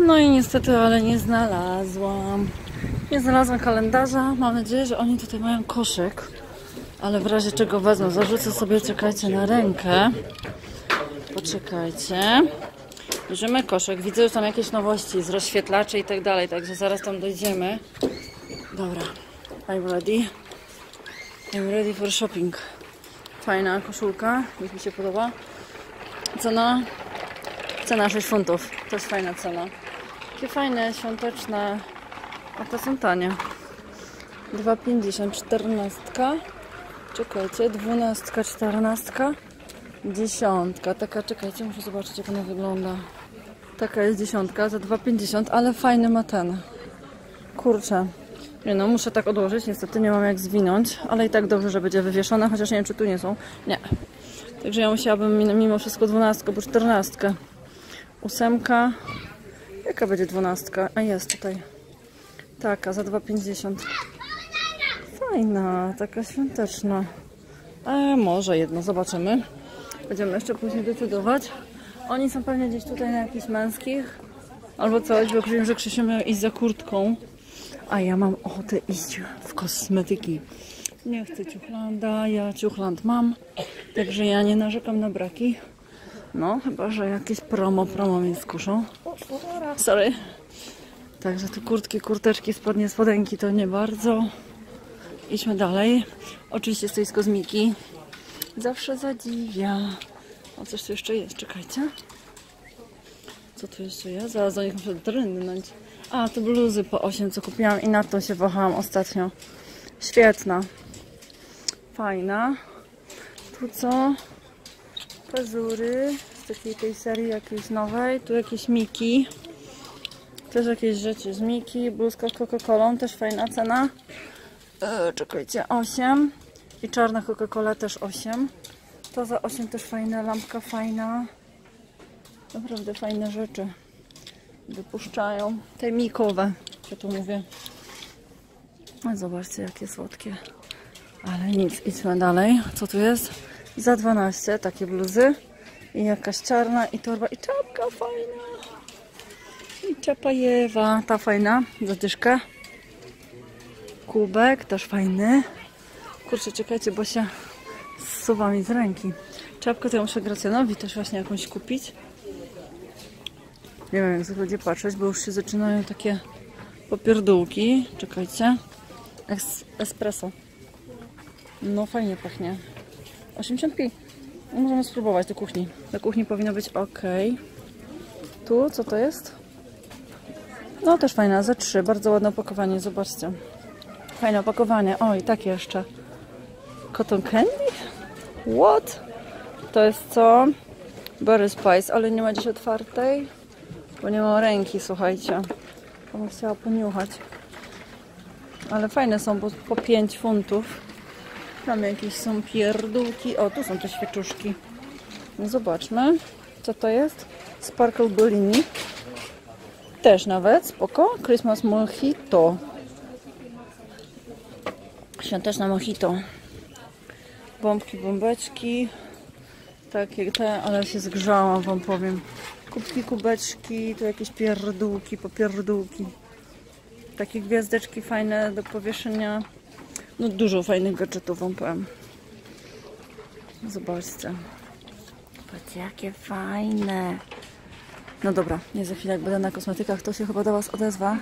No i niestety, ale nie znalazłam. Nie znalazłam kalendarza. Mam nadzieję, że oni tutaj mają koszyk. Ale w razie czego wezmę. Zarzucę sobie, czekajcie, na rękę. Poczekajcie. Bierzemy koszyk. Widzę już tam jakieś nowości z rozświetlaczy i tak dalej. Także zaraz tam dojdziemy. Dobra. I'm ready. I'm ready for shopping. Fajna koszulka. Jak mi się podoba. Cena 6 funtów. To jest fajna cena. Takie fajne, świąteczne. A to są tanie. 2,50. 14. Czekajcie. 12, 14. 10. Taka, czekajcie, muszę zobaczyć, jak ona wygląda. Taka jest 10 za 2,50, ale fajny ma ten. Kurczę. Nie no, muszę tak odłożyć. Niestety nie mam jak zwinąć, ale i tak dobrze, że będzie wywieszone, chociaż nie wiem, czy tu nie są. Nie. Także ja musiałabym mimo wszystko 12, bo 14. 8. Jaka będzie 12? A jest tutaj. Taka, za 2,50. Fajna, taka świąteczna. A może jedno, zobaczymy. Będziemy jeszcze później decydować. Oni są pewnie gdzieś tutaj na jakichś męskich. Albo coś, bo wiem, że Krzysiu miał iść za kurtką. A ja mam ochotę iść w kosmetyki. Nie chcę ciuchlanda, ja ciuchland mam. Także ja nie narzekam na braki. No, chyba że jakieś promo mnie skuszą. Sorry. Także tu kurtki, kurteczki, spodnie, spodenki to nie bardzo. Idźmy dalej. Oczywiście stoisko z Miki. Zawsze zadziwia. O, coś tu jeszcze jest, czekajcie. Co tu jeszcze jest? Zaraz do nich muszę drgnąć. A, to bluzy po 8, co kupiłam i na to się wahałam ostatnio. Świetna. Fajna. Tu co? Pazury. Z takiej tej serii jakiejś nowej. Tu jakieś Miki. Też jakieś rzeczy z Miki. Bluzka z Coca-Colą. Też fajna cena. Czekajcie. 8. I czarna Coca-Cola też 8. To za 8 też fajna. Lampka fajna. Naprawdę fajne rzeczy wypuszczają. Te mikowe, ja tu mówię. No zobaczcie, jakie słodkie. Ale nic, idźmy dalej. Co tu jest? Za 12 takie bluzy. I jakaś czarna i torba i czapka fajna. I czapajewa. Ta fajna, za dyszkę. Kubek, też fajny. Kurczę, czekajcie, bo się zsuwa mi z ręki. Czapkę to ja muszę Gracjanowi też właśnie jakąś kupić. Nie wiem, jak będzie patrzeć, bo już się zaczynają takie popierdółki. Czekajcie. Espresso. No fajnie pachnie. 80p. No, możemy spróbować do kuchni. Do kuchni powinno być ok. Tu, co to jest? No też fajna, za 3. Bardzo ładne opakowanie, zobaczcie. Fajne opakowanie. O, i takie jeszcze. Cotton candy? What? To jest co? Berry Spice, ale nie ma dziś otwartej. Bo nie mam ręki, słuchajcie. To bym chciała poniuchać. Ale fajne są, bo po 5 funtów. Tam jakieś są pierdółki. O, tu są te świeczuszki. No zobaczmy, co to jest. Sparkle Bellini. Też nawet, spoko. Christmas Mojito. Świąteczna mojito. Bombki, bombeczki. Takie te, ale się zgrzałam, wam powiem. Kubki, kubeczki, tu jakieś pierdółki, popierdółki. Takie gwiazdeczki fajne do powieszenia. No dużo fajnych gadżetów wam powiem. Zobaczcie. Patrzcie, jakie fajne. No dobra, nie za chwilę jak będę na kosmetykach, to się chyba do was odezwa.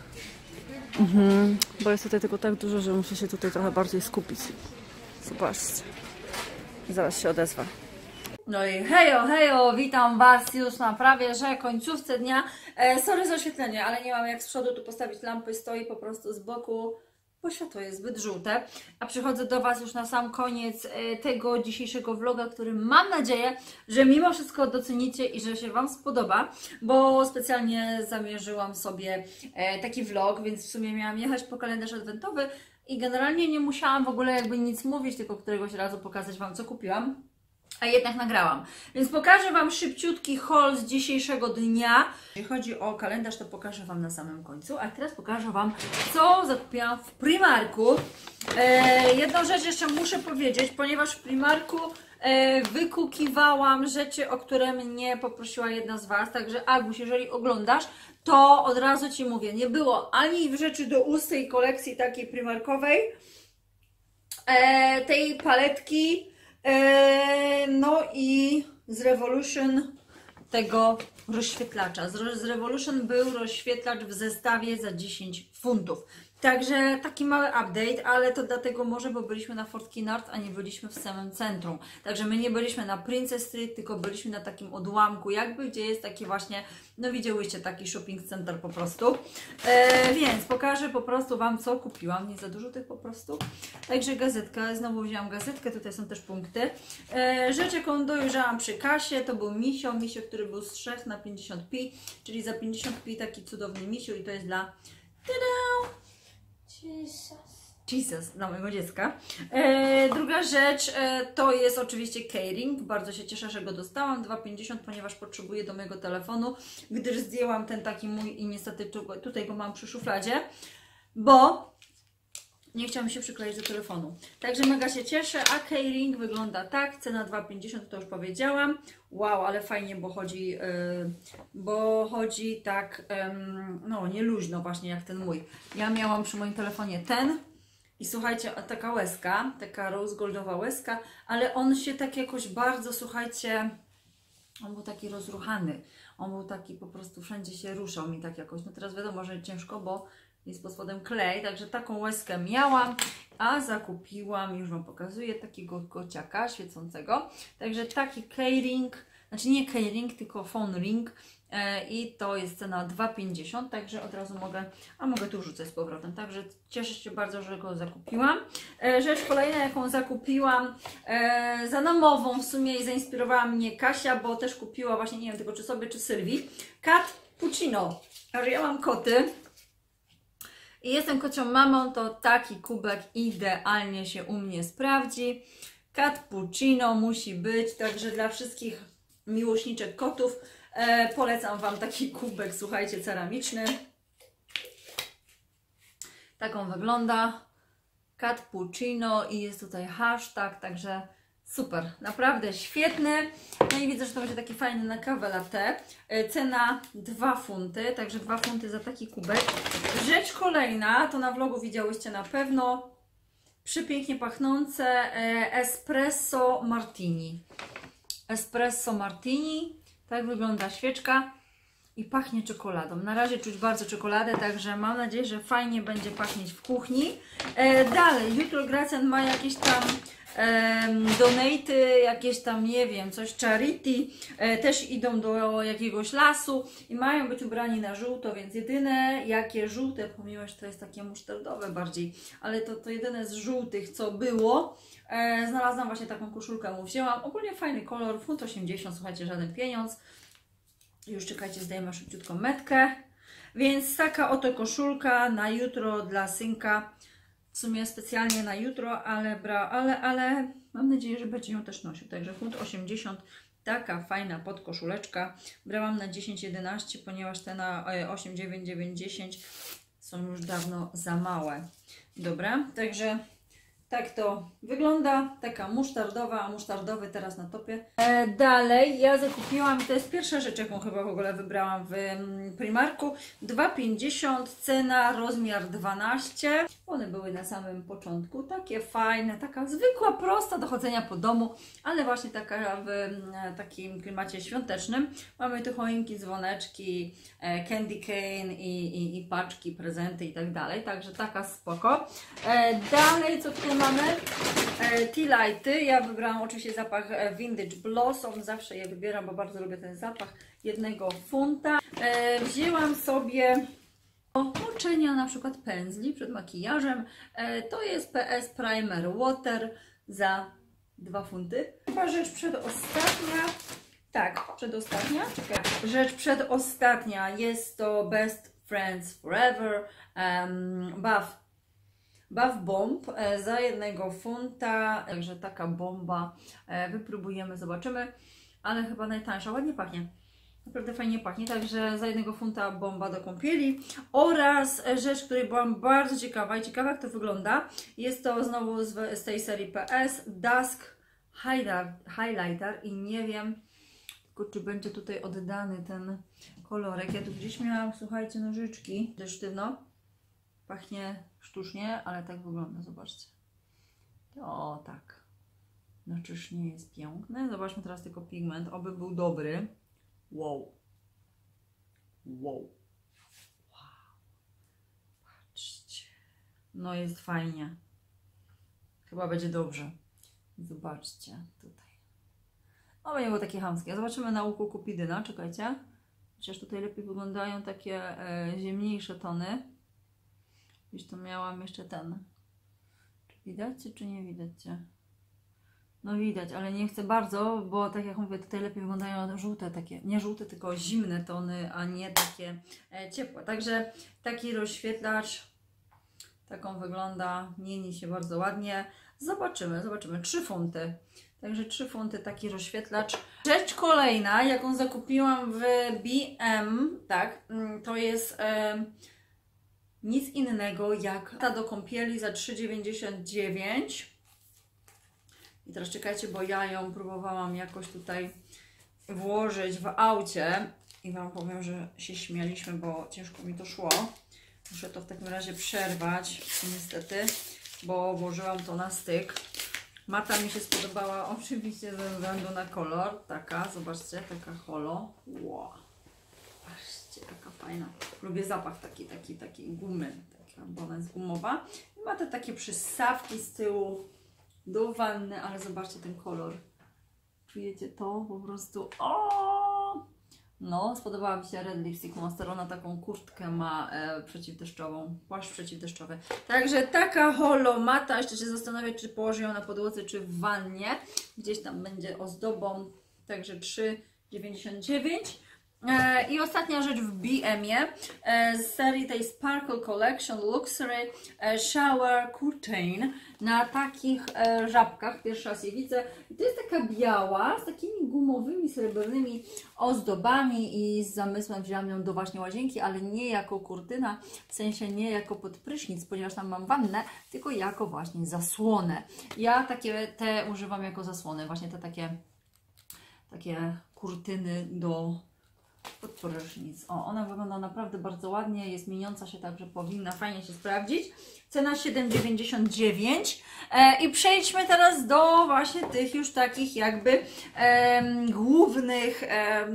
Bo jest tutaj tego tak dużo, że muszę się tutaj trochę bardziej skupić. Zobaczcie. Zaraz się odezwa. No i hejo, hejo, witam was już na prawie, że końcówce dnia. Sorry za oświetlenie, ale nie mam jak z przodu tu postawić lampy, stoi po prostu z boku, bo światło jest zbyt żółte. A przychodzę do was już na sam koniec tego dzisiejszego vloga, który mam nadzieję, że mimo wszystko docenicie i że się wam spodoba, bo specjalnie zamierzyłam sobie taki vlog, więc w sumie miałam jechać po kalendarz adwentowy i generalnie nie musiałam w ogóle jakby nic mówić, tylko któregoś razu pokazać wam, co kupiłam. A jednak nagrałam. Więc pokażę wam szybciutki haul z dzisiejszego dnia. Jeśli chodzi o kalendarz, to pokażę wam na samym końcu. A teraz pokażę wam, co zakupiłam w Primarku. Jedną rzecz jeszcze muszę powiedzieć, ponieważ w Primarku wykukiwałam rzeczy, o które mnie poprosiła jedna z Was, także Aguś, jeżeli oglądasz, to od razu Ci mówię, nie było ani rzeczy do ust tej kolekcji takiej primarkowej, tej paletki, no i z Revolution tego rozświetlacza. Z Revolution był rozświetlacz w zestawie za 10 funtów. Także taki mały update, ale to dlatego może, bo byliśmy na Fort Kinard, a nie byliśmy w samym centrum. Także my nie byliśmy na Princess Street, tylko byliśmy na takim odłamku jakby, gdzie jest taki właśnie, no widziałyście, taki shopping center po prostu. Więc pokażę po prostu Wam, co kupiłam. Nie za dużo tych po prostu. Także gazetka, znowu wzięłam gazetkę, tutaj są też punkty. Rzecz, jaką dojeżdżałam przy kasie, to był misio, który był z 3 na 50p, czyli za 50p taki cudowny misio i to jest dla... Tada! Jesus, dla mojego dziecka. Druga rzecz to jest oczywiście keyring. Bardzo się cieszę, że go dostałam. 2,50, ponieważ potrzebuję do mojego telefonu, gdyż zdjęłam ten taki mój i niestety tutaj go mam przy szufladzie, bo nie chciałam się przykleić do telefonu. Także mega się cieszę, a keyring wygląda tak. Cena 2,50, to już powiedziałam. Wow, ale fajnie, bo chodzi tak, no nie luźno właśnie jak ten mój. Ja miałam przy moim telefonie ten i słuchajcie, taka łezka, taka rose goldowa łezka, ale on się tak jakoś bardzo, słuchajcie, on był taki rozruchany. On był taki po prostu, wszędzie się ruszał mi tak jakoś. No teraz wiadomo, że ciężko, bo jest pod spodem klej, także taką łezkę miałam, a zakupiłam, już Wam pokazuję, takiego kociaka świecącego. Także taki keyring, znaczy nie keyring, tylko phone ring i to jest cena 2,50, także od razu mogę tu rzucać z powrotem. Także cieszę się bardzo, że go zakupiłam. Rzecz kolejna, jaką zakupiłam za namową w sumie i zainspirowała mnie Kasia, bo też kupiła właśnie, nie wiem tylko czy sobie, czy Sylwii, cappuccino. A że ja mam koty i jestem kocią mamą, to taki kubek idealnie się u mnie sprawdzi. Cappuccino musi być, także dla wszystkich miłośniczek kotów polecam Wam taki kubek, słuchajcie, ceramiczny. Tak on wygląda. Cappuccino i jest tutaj hashtag, także super, naprawdę świetny. No i widzę, że to będzie taki fajny na kawę latte. Cena 2 funty, także 2 funty za taki kubek. Rzecz kolejna, to na vlogu widziałyście na pewno, przepięknie pachnące espresso martini. Espresso martini, tak wygląda świeczka i pachnie czekoladą. Na razie czuć bardzo czekoladę, także mam nadzieję, że fajnie będzie pachnieć w kuchni. Dalej, jutro Gracjan ma jakieś tam donaty, jakieś tam, nie wiem, coś charity, też idą do jakiegoś lasu i mają być ubrani na żółto, więc jedyne jakie żółte, pomimo że to jest takie musztardowe bardziej, ale to jedyne z żółtych, co było, znalazłam właśnie taką koszulkę, mu wzięłam, ogólnie fajny kolor, 1,80 zł, słuchajcie, żaden pieniądz. Już czekajcie, zdejmę szybciutko metkę, więc taka oto koszulka na jutro dla synka. W sumie specjalnie na jutro, ale mam nadzieję, że będzie ją też nosił. Także 1,80 zł, taka fajna podkoszuleczka. Brałam na 10-11, ponieważ te na 8, 9, 9, 10 są już dawno za małe. Dobra, także tak to wygląda, taka musztardowa, a musztardowy teraz na topie. Dalej ja zakupiłam, to jest pierwsza rzecz, jaką chyba w ogóle wybrałam w Primarku, 2,50, cena rozmiar 12. One były na samym początku, takie fajne, taka zwykła, prosta do chodzenia po domu, ale właśnie taka w takim klimacie świątecznym. Mamy tu choinki, dzwoneczki, candy cane i paczki, prezenty i tak dalej, także taka spoko. Dalej co tu mamy? Tea lighty. Ja wybrałam oczywiście zapach Vintage Blossom. Zawsze je wybieram, bo bardzo lubię ten zapach. 1 funta. Wzięłam sobie otoczenia na przykład pędzli przed makijażem. To jest PS Primer Water za 2 funty. Chyba rzecz przedostatnia. Tak, przedostatnia. Czekaj. Rzecz przedostatnia jest to Best Friends Forever Bath Bomb za 1 funta, także taka bomba, wypróbujemy, zobaczymy, ale chyba najtańsza, ładnie pachnie, naprawdę fajnie pachnie, także za 1 funta bomba do kąpieli. Oraz rzecz, której byłam bardzo ciekawa i ciekawa jak to wygląda, jest to znowu z tej serii PS Dusk highlighter i nie wiem tylko, czy będzie tutaj oddany ten kolorek. Ja tu gdzieś miałam, słuchajcie, nożyczki, też sztywno. Pachnie sztucznie, ale tak wygląda, zobaczcie. O, tak. No czyż nie jest piękne? Zobaczmy teraz tylko pigment, oby był dobry. Wow. Wow. Patrzcie. No jest fajnie. Chyba będzie dobrze. Zobaczcie tutaj. No będzie było takie chamskie. Zobaczymy na łuku Kupidyna, czekajcie. Chociaż tutaj lepiej wyglądają takie ziemniejsze tony. Gdzieś tu miałam jeszcze ten. Czy widać, czy nie widać? No widać, ale nie chcę bardzo, bo tak jak mówię, tutaj lepiej wyglądają żółte takie, nie żółte, tylko zimne tony, a nie takie ciepłe. Także taki rozświetlacz, taką wygląda, mieni się bardzo ładnie. Zobaczymy. 3 funty. Także 3 funty taki rozświetlacz. Rzecz kolejna, jaką zakupiłam w BM, tak, to jest nic innego jak ta do kąpieli za 3,99. I teraz czekajcie, bo ja ją próbowałam jakoś tutaj włożyć w aucie i Wam powiem, że się śmialiśmy, bo ciężko mi to szło. Muszę to w takim razie przerwać, niestety, bo włożyłam to na styk. Mata mi się spodobała oczywiście ze względu na kolor. Taka, zobaczcie, taka holo. Wow. Patrzcie, taka fajna. Lubię zapach taki gumy, bo ona jest gumowa. I ma te takie przystawki z tyłu do wanny, ale zobaczcie ten kolor. Czujecie to? Po prostu no, spodobała mi się Red Lipstick Monster. Ona taką kurtkę ma przeciwdeszczową, płaszcz przeciwdeszczowy. Także taka holo mata. Jeszcze się zastanawiać, czy położę ją na podłodze, czy w wannie. Gdzieś tam będzie ozdobą. Także 3,99. I ostatnia rzecz w BM-ie z serii tej Sparkle Collection Luxury Shower Curtain na takich żabkach. Pierwszy raz je widzę. I to jest taka biała z takimi gumowymi, srebrnymi ozdobami i z zamysłem wzięłam ją do właśnie łazienki, ale nie jako kurtyna, w sensie nie jako podprysznic, ponieważ tam mam wannę, tylko jako właśnie zasłonę. Ja te używam jako zasłony, właśnie te takie kurtyny do pod prysznic. O, ona wygląda naprawdę bardzo ładnie, jest mieniąca się, także powinna fajnie się sprawdzić. Cena 7,99. I przejdźmy teraz do właśnie tych już takich jakby głównych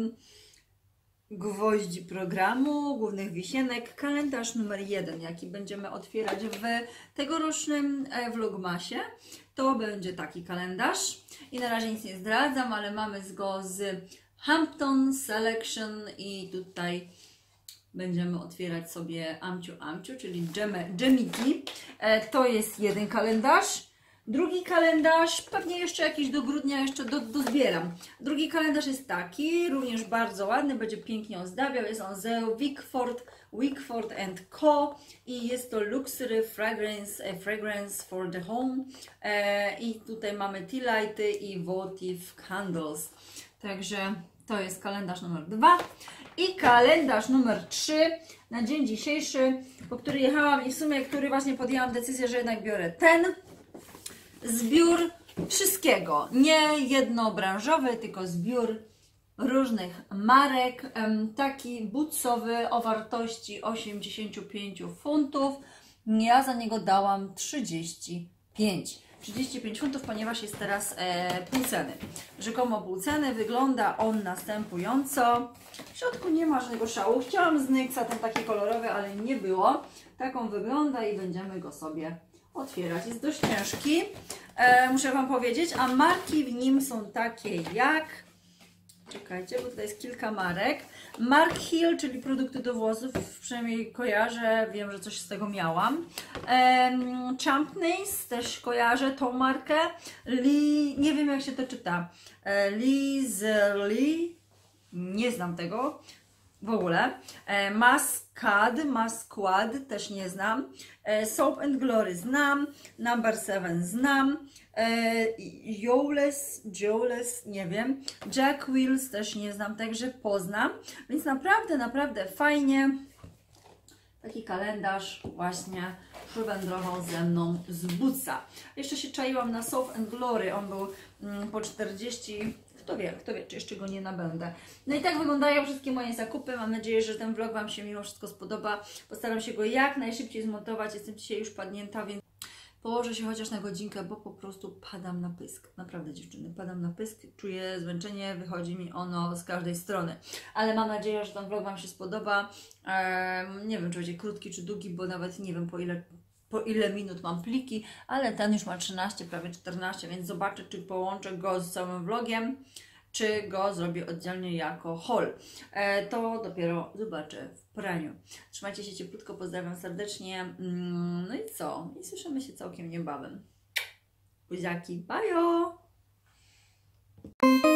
gwoździ programu, głównych wisienek. Kalendarz numer 1, jaki będziemy otwierać w tegorocznym vlogmasie. To będzie taki kalendarz. I na razie nic nie zdradzam, ale mamy go z Hampton Selection i tutaj będziemy otwierać sobie Amciu, czyli dżemiki. To jest jeden kalendarz. Drugi kalendarz, pewnie jeszcze jakiś do grudnia jeszcze dozbieram. Drugi kalendarz jest taki, również bardzo ładny, będzie pięknie ozdabiał. Jest on z Wickford Co. i jest to Luxury Fragrance for the Home. I tutaj mamy tea lighty i votive candles. Także to jest kalendarz numer 2 i kalendarz numer 3 na dzień dzisiejszy, po który jechałam i w sumie, który właśnie podjęłam decyzję, że jednak biorę ten zbiór wszystkiego, nie jednobranżowy, tylko zbiór różnych marek, taki bootsowy o wartości 85 funtów, ja za niego dałam 35 funtów, ponieważ jest teraz pół ceny. Rzekomo pół ceny. Wygląda on następująco. W środku nie ma żadnego szału. Chciałam z Nyxa ten taki kolorowy, ale nie było. Taką wygląda i będziemy go sobie otwierać. Jest dość ciężki, muszę Wam powiedzieć, a marki w nim są takie jak... Czekajcie, bo tutaj jest kilka marek. Mark Hill, czyli produkty do włosów, przynajmniej kojarzę, wiem, że coś z tego miałam. Champneys, też kojarzę tą markę. Lee, nie wiem jak się to czyta. Lee, nie znam tego w ogóle. Masquad, też nie znam. Soap and Glory znam. Number 7 znam. Jowles, nie wiem. Jack Wills też nie znam, także poznam. Więc naprawdę fajnie. Taki kalendarz właśnie przywędrował ze mną z Bootsa. Jeszcze się czaiłam na Soft and Glory, on był po 40, kto wie, czy jeszcze go nie nabędę. No i tak wyglądają wszystkie moje zakupy. Mam nadzieję, że ten vlog Wam się mimo wszystko spodoba. Postaram się go jak najszybciej zmontować. Jestem dzisiaj już padnięta, więc położę się chociaż na godzinkę, bo po prostu padam na pysk. Naprawdę dziewczyny, padam na pysk. Czuję zmęczenie, wychodzi mi ono z każdej strony. Ale mam nadzieję, że ten vlog Wam się spodoba. Nie wiem, czy będzie krótki, czy długi, bo nawet nie wiem po ile minut mam pliki, ale ten już ma 13, prawie 14, więc zobaczę, czy połączę go z całym vlogiem, czy go zrobię oddzielnie jako haul. To dopiero zobaczę w praniu. Trzymajcie się cieplutko, pozdrawiam serdecznie. No i co? I słyszymy się całkiem niebawem. Buziaki, bajo!